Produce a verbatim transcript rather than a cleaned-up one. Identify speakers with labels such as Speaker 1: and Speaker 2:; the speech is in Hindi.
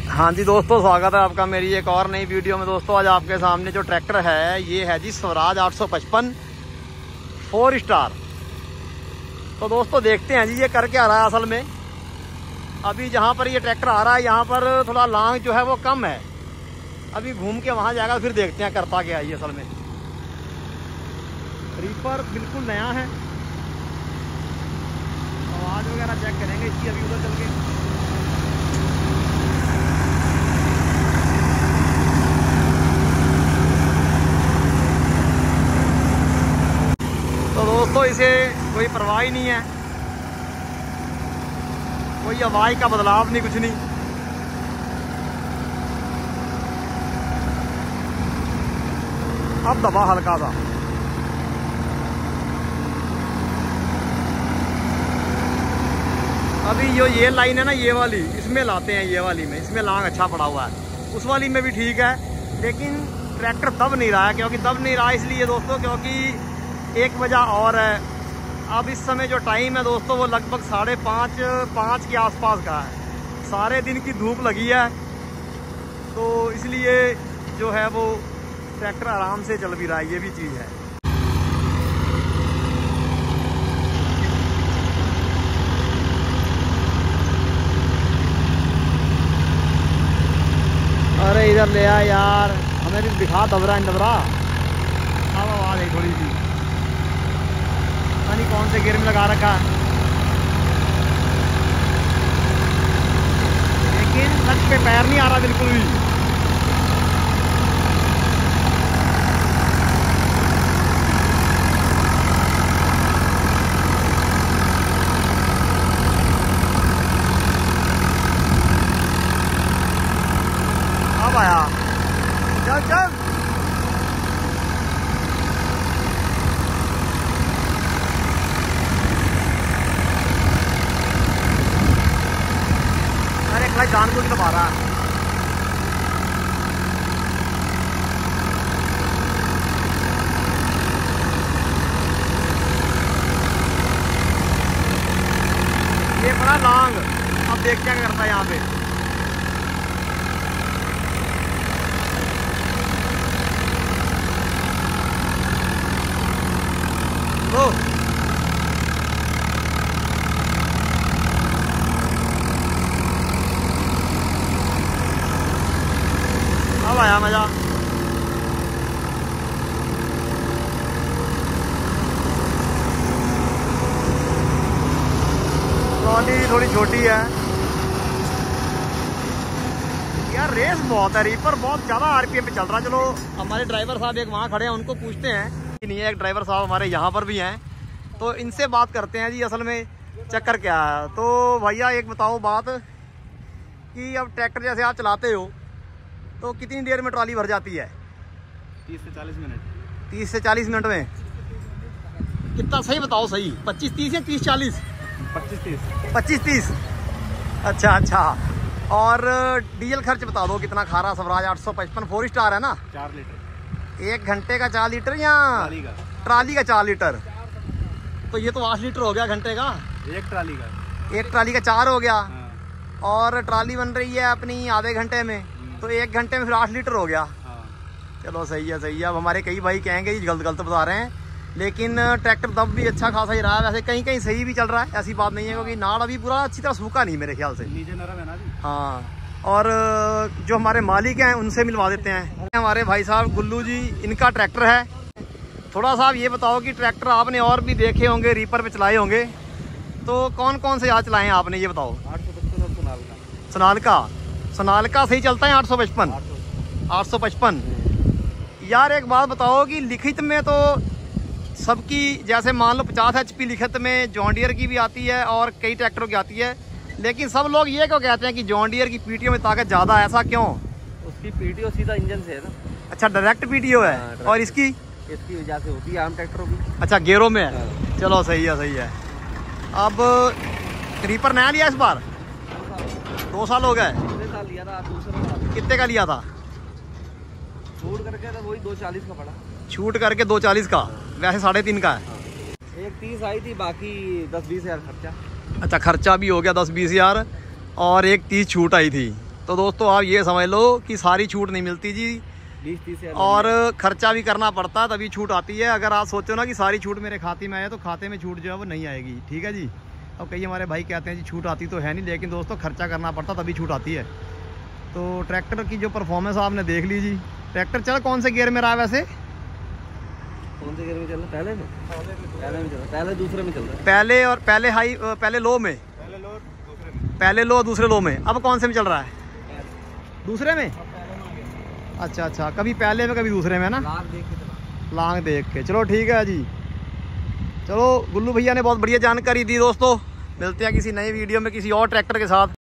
Speaker 1: हाँ जी दोस्तों, स्वागत है आपका मेरी एक और नई वीडियो में। दोस्तों आज आपके सामने जो ट्रैक्टर है ये है जी स्वराज आठ सौ पचपन फोर स्टार। तो दोस्तों देखते हैं जी ये कर क्या रहा है। असल में अभी जहाँ पर ये ट्रैक्टर आ रहा है यहाँ पर थोड़ा लांग जो है वो कम है। अभी घूम के वहाँ जाएगा फिर देखते हैं करता क्या है ये। असल में रीपर बिल्कुल नया है, आवाज़ वगैरह चेक करेंगे इसकी अभी उधर चल के। तो दोस्तों इसे कोई परवाह ही नहीं है, कोई आवाज़ का बदलाव नहीं, कुछ नहीं। अब दबा हल्का सा। अभी जो ये लाइन है ना ये वाली, इसमें लाते हैं ये वाली में, इसमें लांग अच्छा पड़ा हुआ है। उस वाली में भी ठीक है लेकिन ट्रैक्टर दब नहीं रहा है। क्योंकि दब नहीं रहा इसलिए दोस्तों क्योंकि एक वजह और है। अब इस समय जो टाइम है दोस्तों वो लगभग साढ़े पाँच पाँच के आसपास का है। सारे दिन की धूप लगी है तो इसलिए जो है वो ट्रैक्टर आराम से चल भी रहा है, ये भी चीज़ है। अरे इधर ले आ यार, हमें भी दिखा दबरा दबरा। अब आवाज़ है थोड़ी सी, नहीं कौन से गियर में लगा रखा है, लेकिन सच पे पैर नहीं आ रहा बिल्कुल भी। अब आया, चल चल। भाई जान को दबा रहा है। ये बड़ा लॉन्ग, अब देख क्या करता है यहाँ पे। ओ अब आया मजा। ट्रॉली थोड़ी छोटी है यार, रेस बहुत है, रीपर बहुत ज्यादा आरपीएम पे चल रहा है। चलो हमारे ड्राइवर साहब एक वहाँ खड़े हैं, उनको पूछते हैं कि नहीं है। एक ड्राइवर साहब हमारे यहाँ पर भी हैं तो इनसे बात करते हैं जी असल में चक्कर क्या है। तो भैया एक बताओ बात कि अब ट्रैक्टर जैसे आप चलाते हो तो कितनी देर में ट्रॉली भर जाती है?
Speaker 2: तीस से चालीस मिनट।
Speaker 1: तीस से चालीस मिनट में कितना? सही बताओ, सही पच्चीस तीस या तीस चालीस?
Speaker 2: पच्चीस तीस।
Speaker 1: पच्चीस तीस। अच्छा अच्छा। और डीजल खर्च बता दो कितना खा रहा स्वराज आठ सौ पचपन फोर स्टार है ना?
Speaker 2: चार लीटर।
Speaker 1: एक घंटे का चार लीटर या
Speaker 2: ट्राली का? ट्राली
Speaker 1: का चार लीटर। तो ये तो आठ लीटर हो गया घंटे का।
Speaker 2: एक ट्राली का।
Speaker 1: एक ट्राली का चार हो गया।
Speaker 2: हाँ। और
Speaker 1: ट्राली बन रही है अपनी आधे घंटे में, तो एक घंटे में फिर आठ लीटर हो गया।
Speaker 2: हाँ।
Speaker 1: चलो सही है सही है। अब हमारे कई भाई कहेंगे ये गलत गलत बता रहे हैं, लेकिन ट्रैक्टर दब भी अच्छा खासा ही रहा है। वैसे कहीं कहीं सही भी चल रहा है, ऐसी बात नहीं है क्योंकि नाड़ अभी पूरा अच्छी तरह सूखा नहीं मेरे ख्याल से।
Speaker 2: नीचे नरम है ना जी।
Speaker 1: हाँ। और जो हमारे मालिक हैं उनसे मिलवा देते हैं। हमारे भाई साहब गुल्लू जी, इनका ट्रैक्टर है। थोड़ा सा आप ये बताओ कि ट्रैक्टर आपने और भी देखे होंगे, रीपर पे चलाए होंगे, तो कौन कौन से आज चलाए हैं आपने ये बताओ?
Speaker 2: आठ सौ पचपन और सोनालिका।
Speaker 1: सोनालिका सोनालिका सही चलता है आठ सौ पचपन आठ सौ पचपन। यार एक बात बताओ कि लिखित में तो सबकी, जैसे मान लो पचास एच पी लिखित में जॉन डियर की भी आती है और कई ट्रैक्टरों की आती है, लेकिन सब लोग ये क्यों कहते हैं कि जॉन डियर की पीटीओ में ताकत ज़्यादा है? ऐसा क्यों?
Speaker 2: उसकी पीटीओ सीधा इंजन से है ना।
Speaker 1: अच्छा डायरेक्ट पीटीओ है।
Speaker 2: हाँ,
Speaker 1: और इसकी
Speaker 2: इसकी वजह से होती है आम ट्रैक्टरों की।
Speaker 1: अच्छा गेयरों में है।
Speaker 2: हाँ।
Speaker 1: चलो सही है सही है। अब रीपर नया लिया इस बार? दो साल हो गए।
Speaker 2: साल लिया था, दूसरा साल।
Speaker 1: कितने का लिया था?
Speaker 2: छूट करके तो वही दो चालीस का पड़ा।
Speaker 1: छूट करके दो चालीस का, वैसे साढ़े तीन का है।
Speaker 2: एक तीस आई थी, बाकी दस बीस हजार खर्चा।
Speaker 1: अच्छा खर्चा भी हो गया दस बीस हजार और एक तीस छूट आई थी। तो दोस्तों आप ये समझ लो कि सारी छूट नहीं मिलती जी,
Speaker 2: बीस तीस
Speaker 1: और खर्चा भी करना पड़ता है तभी छूट आती है। अगर आप सोचो ना कि सारी छूट मेरे खाते में आए तो खाते में छूट जो है वो नहीं आएगी, ठीक है जी। अब कई हमारे भाई कहते हैं जी छूट आती तो है नहीं, लेकिन दोस्तों खर्चा करना पड़ता तभी छूट आती है। तो ट्रैक्टर की जो परफॉर्मेंस आपने देख ली जी। ट्रैक्टर चल कौन से गियर में रहा है वैसे?
Speaker 2: कौन से गियर में चल रहा है? पहले में पहले में चल रहा है, पहले दूसरे में चल रहा है।
Speaker 1: पहले और पहले हाई, पहले लो में,
Speaker 2: पहले लो दूसरे में,
Speaker 1: पहले लो दूसरे लो में। अब कौन से में चल रहा है? दूसरे में। अच्छा अच्छा, कभी पहले में कभी दूसरे में ना,
Speaker 2: लांग देख के चला,
Speaker 1: लांग देख के। चलो ठीक है जी। चलो गुल्लू भैया ने बहुत बढ़िया जानकारी दी दोस्तों। मिलते हैं किसी नई वीडियो में किसी और ट्रैक्टर के साथ।